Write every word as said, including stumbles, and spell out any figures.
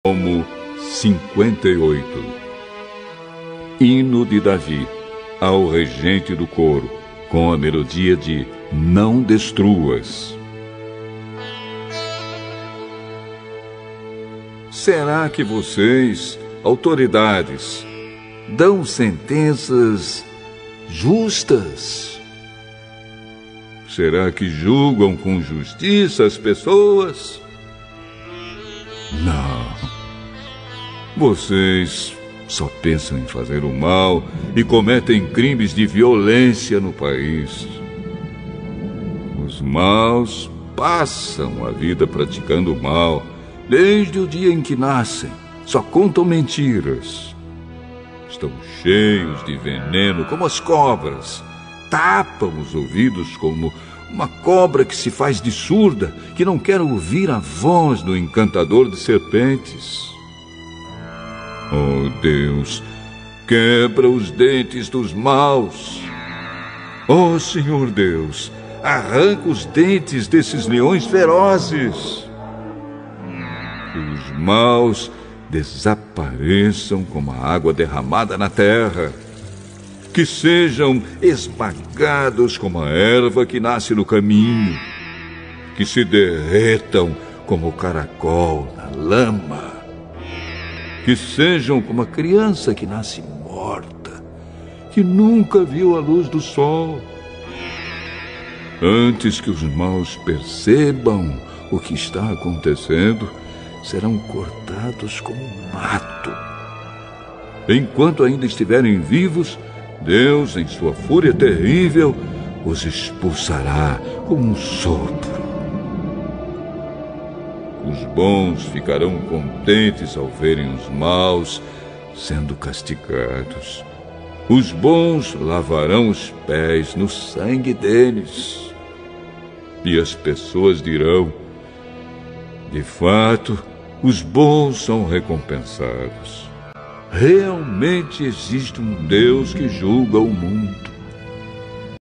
Salmo cinquenta e oito. Hino de Davi, ao regente do coro, com a melodia de Não Destruas. Será que vocês, autoridades, dão sentenças justas? Será que julgam com justiça as pessoas? Não. Vocês só pensam em fazer o mal e cometem crimes de violência no país. Os maus passam a vida praticando o mal desde o dia em que nascem. Só contam mentiras. Estão cheios de veneno como as cobras. Tapam os ouvidos como uma cobra que se faz de surda, que não quer ouvir a voz do encantador de serpentes. Oh, Deus, quebra os dentes dos maus. Oh, Senhor Deus, arranca os dentes desses leões ferozes. Que os maus desapareçam como a água derramada na terra. Que sejam esmagados como a erva que nasce no caminho. Que se derretam como o caracol na lama. Que sejam como a criança que nasce morta, que nunca viu a luz do sol. Antes que os maus percebam o que está acontecendo, serão cortados como mato. Enquanto ainda estiverem vivos, Deus, em sua fúria terrível, os expulsará com um sopro. Os bons ficarão contentes ao verem os maus sendo castigados. Os bons lavarão os pés no sangue deles. E as pessoas dirão: de fato, os bons são recompensados. Realmente existe um Deus que julga o mundo.